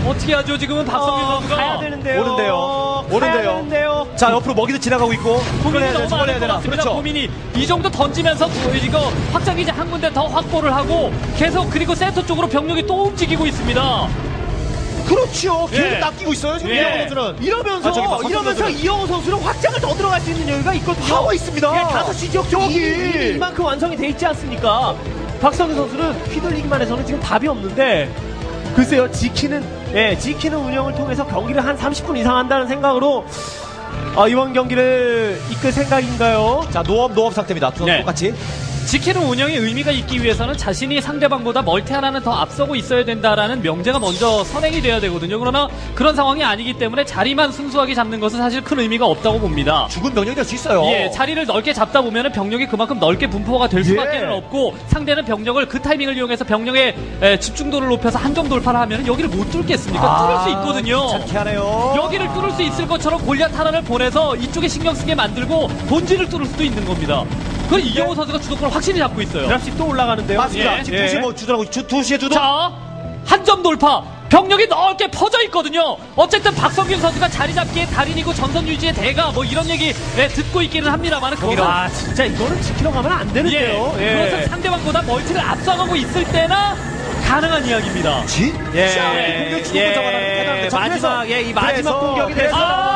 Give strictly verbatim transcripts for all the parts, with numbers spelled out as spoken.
어떻게 하죠? 지금은 박성균 어, 선수가 가야 되는데요. 오는데요. 오는데요. 되는데요. 자, 옆으로 먹이도 지나가고 있고. 고민이 해야 너무 되나? 많을 해야 것 되나? 같습니다. 그렇죠. 고민이 이 정도 던지면서 이거 확장기지 한 군데 더 확보를 하고 계속 그리고 센터 쪽으로 병력이 또 움직이고 있습니다. 그렇죠. 계속 예. 낚이고 있어요. 지금 예. 이영호 선수는. 이러면서 아, 저기 봐, 이러면서 선수는. 이영호 선수는 확장을 더 들어갈 수 있는 여유가 있거든요. 하고 있습니다. 예, 다섯 시 지역 쪽이 여기. 이만큼 완성이 돼 있지 않습니까? 박성규 선수는 휘둘리기만 해서는 지금 답이 없는데 글쎄요, 지키는 예, 지키는 운영을 통해서 경기를 한 삼십 분 이상 한다는 생각으로 어, 이번 경기를 이끌 생각인가요? 자, 노업 노업 상태입니다. 두 선수 네. 똑같이. 지키는 운영의 의미가 있기 위해서는 자신이 상대방보다 멀티 하나는 더 앞서고 있어야 된다라는 명제가 먼저 선행이 돼야 되거든요. 그러나 그런 상황이 아니기 때문에 자리만 순수하게 잡는 것은 사실 큰 의미가 없다고 봅니다. 죽은 병력이 될 수 있어요. 예, 자리를 넓게 잡다 보면은 병력이 그만큼 넓게 분포가 될 수밖에 예. 없고 상대는 병력을 그 타이밍을 이용해서 병력의 에, 집중도를 높여서 한정 돌파를 하면은 여기를 못 뚫겠습니까? 아, 뚫을 수 있거든요. 귀찮게 하네요. 여기를 뚫을 수 있을 것처럼 골리앗 하나를 보내서 이쪽에 신경 쓰게 만들고 본질을 뚫을 수도 있는 겁니다. 그럼 이경호 선수가 주도권을 확실히 잡고 있어요. 드랍십 또 올라가는데요. 맞습니다. 예. 지금 예. 두 시에 뭐 주도하고 주, 두 시에 주도. 자, 한 점 돌파. 병력이 넓게 퍼져 있거든요. 어쨌든 박성균 선수가 자리 잡기에 달인이고 전선 유지의 대가 뭐 이런 얘기 예, 듣고 있기는 합니다만 그것은 아, 진짜 이거는 지키러 가면 안 되는데요. 예, 그것은 상대방보다 멀티를 앞서가고 있을 때나 가능한 이야기입니다. 진? 예, 공격 주도권 예, 잡아가는 마지막, 예, 이 마지막 공격이 돼서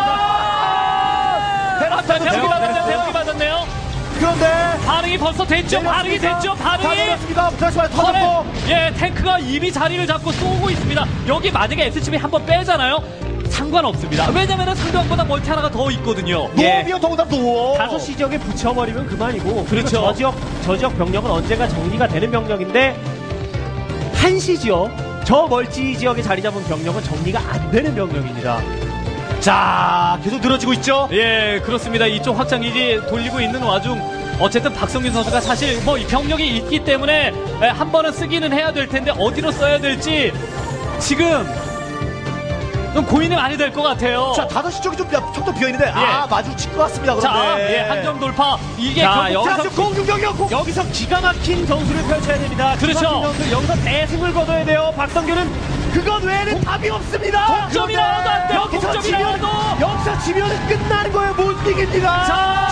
아! 대박, 대박이 대박, 맞았네요. 대박. 대박이 맞았네요. 그런데 반응이 벌써 됐죠. 반응이 됐죠. 반응이. 반응했습니다. 다시 말해 턴에, 터졌고. 예, 탱크가 이미 자리를 잡고 쏘고 있습니다. 여기 만약에 에스씨비 한번 빼잖아요. 상관없습니다. 왜냐면은 상대방보다 멀티 하나가 더 있거든요. 예. 노업이요, 더군다나 노업. 다섯 시 지역에 붙여버리면 그만이고. 그리고 그렇죠. 저 지역, 저 지역 병력은 언제가 정리가 되는 병력인데, 한시 지역, 저 멀티 지역에 자리 잡은 병력은 정리가 안 되는 병력입니다. 자, 계속 늘어지고 있죠. 예, 그렇습니다. 이쪽 확장기지 돌리고 있는 와중 어쨌든 박성균 선수가 사실 뭐 이 병력이 있기 때문에 에, 한 번은 쓰기는 해야 될 텐데 어디로 써야 될지 지금 좀 고민이 많이 될 것 같아요. 자, 다섯 시 쪽이 좀 턱도 비어있는데, 아, 마주칠 것 같습니다. 자, 그런데. 예, 한 점 돌파. 이게 자, 결국 여기서 자, 공중경력 공. 여기서 기가 막힌 전술을 펼쳐야 됩니다. 그렇죠. 기가 막힌 전술, 여기서 대승을 거둬야 돼요. 박성규는 그것 외에는 답이 없습니다. 동점이라도 안 돼요. 여기서 지면, 동점이라도. 여기서 지면 끝나는 거예요. 못 이깁니다. 자,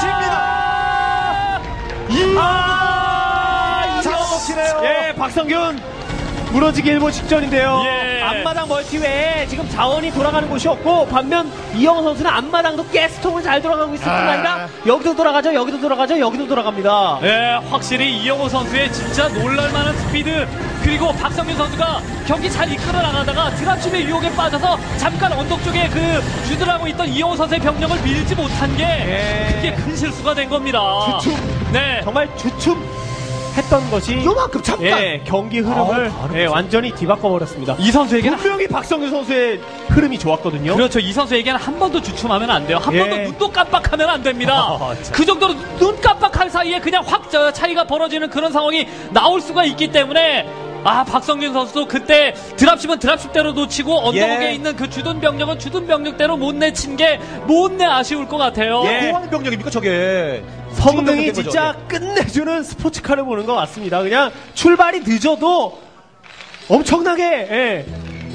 집니다. 아, 잡아먹히네요. 예, 박성균 무너지기 일보 직전인데요. 예. 앞마당 멀티 외에 지금 자원이 돌아가는 곳이 없고 반면 이영호 선수는 앞마당도 가스통을 잘 돌아가고 있을 뿐 아. 아니라 여기도 돌아가죠, 여기도 돌아가죠, 여기도 돌아갑니다. 예, 확실히 이영호 선수의 진짜 놀랄만한 스피드 그리고 박성균 선수가 경기 잘 이끌어 나가다가 드랍십의 유혹에 빠져서 잠깐 언덕 쪽에 그 주둔하고 있던 이영호 선수의 병력을 밀지 못한 게 예. 그게 큰 실수가 된 겁니다. 주춤. 네. 정말 주춤 했던 것이 요만큼 잠깐. 예, 경기 흐름을 아우, 바로 예, 완전히 뒤바꿔 버렸습니다. 이 선수에게는 분명히 박성규 선수의 흐름이 좋았거든요. 그렇죠. 이 선수에게는 한 번도 주춤하면 안 돼요. 한 예. 번도 눈도 깜빡하면 안 됩니다. 아, 참. 그 정도로 눈 깜빡할 사이에 그냥 확 저, 차이가 벌어지는 그런 상황이 나올 수가 있기 때문에 아, 박성균 선수도 그때 드랍십은 드랍십대로 놓치고 언덕에 예. 있는 그 주둔 병력은 주둔 병력대로 못 내친 게 못내 아쉬울 것 같아요. 예. 뭐 하는 병력입니까, 저게? 성능이 지금 진짜 끝내주는 스포츠카를 보는 것 같습니다. 그냥 출발이 늦어도 엄청나게 예,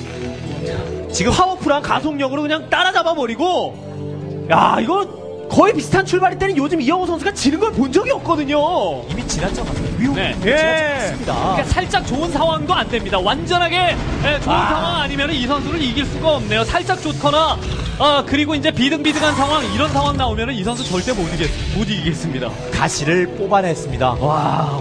지금 파워풀한 가속력으로 그냥 따라잡아 버리고 야 이거 거의 비슷한 출발일 때는 요즘 이영호 선수가 지는 걸 본 적이 없거든요. 이미 지났죠, 위험. 네. 예. 맞습니다. 그러니까 살짝 좋은 상황도 안 됩니다. 완전하게 예, 좋은 아. 상황 아니면 이 선수를 이길 수가 없네요. 살짝 좋거나 아, 그리고 이제 비등비등한 상황 이런 상황 나오면 이 선수 절대 못, 이겠, 못 이기겠습니다. 가시를 뽑아냈습니다. 와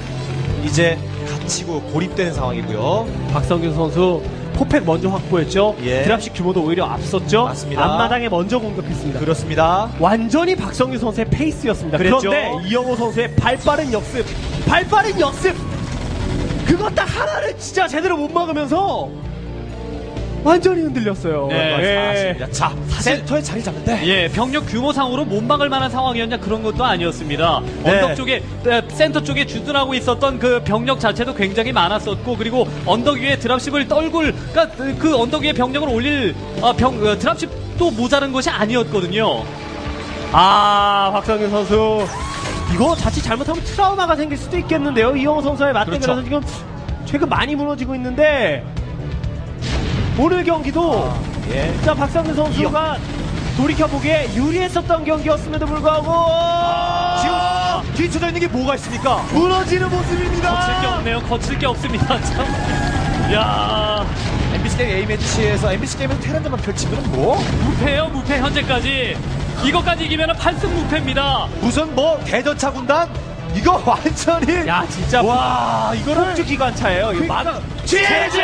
이제 갇히고 고립되는 상황이고요. 박성균 선수 포팩 먼저 확보했죠. 예. 드랍식 규모도 오히려 앞섰죠. 맞습니다. 앞마당에 먼저 공격했습니다. 그렇습니다. 완전히 박성규 선수의 페이스였습니다. 그랬죠. 그런데 이영호 선수의 발빠른 역습, 발빠른 역습, 그거 딱 하나를 진짜 제대로 못 막으면서 완전히 흔들렸어요. 네, 맞습니다. 자, 센터에 자리 잡는데. 예, 병력 규모상으로 못 막을 만한 상황이었냐 그런 것도 아니었습니다. 네. 언덕 쪽에 에, 센터 쪽에 주둔하고 있었던 그 병력 자체도 굉장히 많았었고 그리고 언덕 위에 드랍십을 떨굴 그러니까 그 언덕 위에 병력을 올릴 어, 병 어, 드랍십도 모자란 것이 아니었거든요. 아, 박성규 선수 이거 자칫 잘못하면 트라우마가 생길 수도 있겠는데요. 이영호 선수의 맞대결에서 그렇죠. 지금 최근 많이 무너지고 있는데 오늘 경기도 예. 자 박성균 선수가 돌이켜보기에 유리했었던 경기였음에도 불구하고 지금 뒤쳐져 있는 게 뭐가 있습니까? 무너지는 모습입니다. 거칠 게 없네요. 거칠 게 없습니다. 참. 야 엠비씨 게임 A매치에서 엠비씨 게임에서 테란전만 펼치면 뭐? 무패예요. 무패 현재까지. 이것까지 이기면 팔 승 무패입니다. 무슨 뭐 대전차 군단? 이거 완전히 야 진짜 와 이거를 폭주 기관차예요. 이거 막 제재!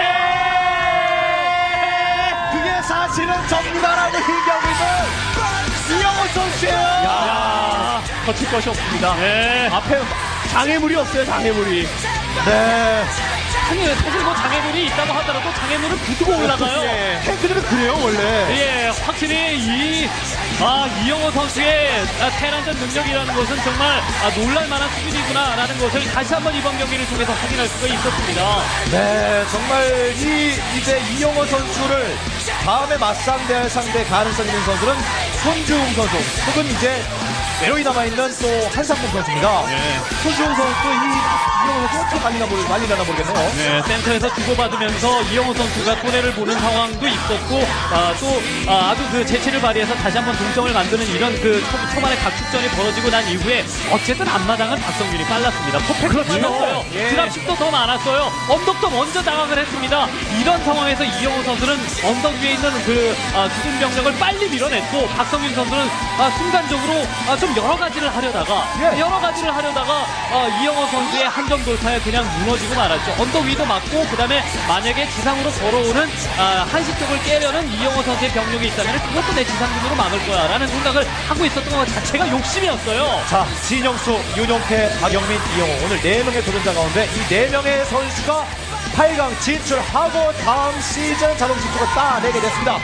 그게 사실은 전문가라고 얘기하고 있는 이영호 선수예요. 야, 거칠 것이 없습니다. 네. 앞에 장애물이 없어요. 장애물이. 네. 사실, 사실 뭐 장애물이 있다고 하더라도 장애물을 부수고 올라가요. 예. 탱크들은 그래요 원래. 예, 확실히 이, 아, 이영호 선수의 아, 테란전 능력이라는 것은 정말 아, 놀랄만한 수준이구나라는 것을 다시 한번 이번 경기를 통해서 확인할 수가 있었습니다. 네, 정말 이 이제 이영호 선수를 다음에 맞상대할 상대 가능성 있는 선수는 손주웅 선수 혹은 이제 내로이 남아있는 또 한상봉 선수입니다. 네. 손주웅 선수도 이 이영호 선수 어떻게 말리나, 모르, 말리려나 모르겠네요. 네, 센터에서 주고받으면서 이영호 선수가 손해를 보는 상황도 있었고, 아, 또 아, 아주 그 재치를 발휘해서 다시 한번 동점을 만드는 이런 그 초, 초반에 각축전이 벌어지고 난 이후에 어쨌든 앞마당은 박성균이 빨랐습니다. 퍼펙트로 빨랐어요. 예. 드랍십도 더 많았어요. 언덕도 먼저 장악을 했습니다. 이런 상황에서 이영호 선수는 언덕 위에 있는 그 아, 기준 병력을 빨리 밀어냈고, 박성균 선수는 아, 순간적으로 아, 좀 여러 가지를 하려다가 예. 여러 가지를 하려다가 아, 이영호 선수의 한점 돌파에 그냥 무너지고 말았죠. 언덕 위도 맞고, 그 다음에 만약에 지상으로 걸어오는 아, 한시 쪽을 깨려는 이영호 선수의 병력이 있다면 그것도 내 지상군으로 막을 거야 라는 생각을 하고 있었던 것 자체가 욕심이었어요. 자, 진영수, 윤용태, 박영민, 이영호 오늘 네 명의 도전자 가운데 이 네 명의 선수가 팔 강 진출하고 다음 시즌 자동 진출을 따내게 됐습니다.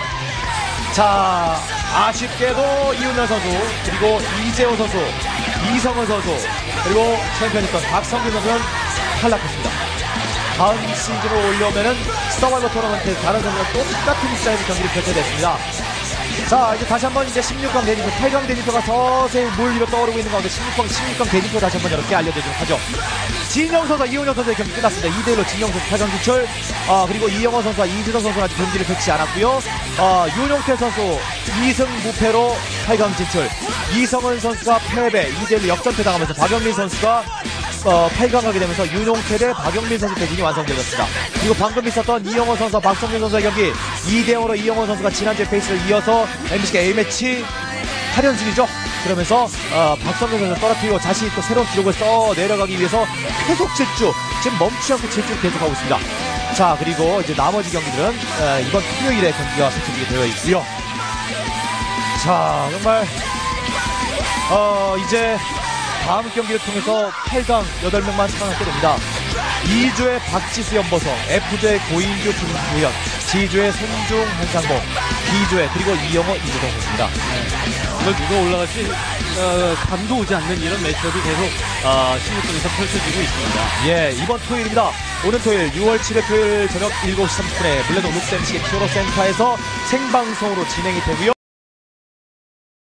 자, 아쉽게도 이윤열 선수, 그리고 이재호 선수, 이성은 선수, 그리고 챔피언이었던 박성균 선수는 탈락했습니다. 다음 시즌으로 올려오면은 서바이벌 토너먼트 다른 선수가 똑같은 스타일의 경기를 펼쳐냈습니다. 자, 이제 다시 한번 이제 십육 강 대진표, 팔 강 대진표가 서서히 물 위로 떠오르고 있는 가운데 십육 강, 십육 강 대진표 다시 한번 여러분께 알려드리도록 하죠. 진영 선수와 이훈영 선수의 경기 끝났습니다. 이 대 일로 진영 선수 팔 강 진출, 아, 그리고 이영호 선수와 이진호 선수가 아직 경기를 펼치지 않았고요. 아, 윤용태 선수 이 승 무패로 팔 강 진출, 이성은 선수가 패배, 이 대 일로 역전패 당하면서 박영민 선수가 어, 팔 강 가게 되면서 윤용태 대 박영민 선수 대진이 완성되었습니다. 그리고 방금 있었던 이영호 선수와 박성균 선수의 경기 이 대 영으로 이영호 선수가 지난주에 페이스를 이어서 엠비씨 A매치 팔 연승이죠. 그러면서 어, 박성균 선수를 떨어뜨리고 자신이 또 새로운 기록을 써 내려가기 위해서 계속 질주, 지금 멈추지 않고 질주를 계속하고 있습니다. 자, 그리고 이제 나머지 경기들은 어, 이번 토요일에 경기가 펼쳐지게 되어 있고요. 자, 정말 어, 이제 다음 경기를 통해서 팔 강 여덟 명만 살아남게 됩니다. 이 주의 박지수 연보성, F주의 고인규 김구현, G주의 손중 한상봉, B주의 그리고 이영호 이주동 선수입니다. 이걸 누가 올라갈지 어, 감도 오지 않는 이런 매치업이 계속 어, 십육 강에서 펼쳐지고 있습니다. 예, 이번 토요일입니다. 오늘 토요일 유월 칠일 토요일 저녁 일곱 시 삼십 분에 블레동 룩스 엠씨의 피오로 센터에서 생방송으로 진행이 되고요.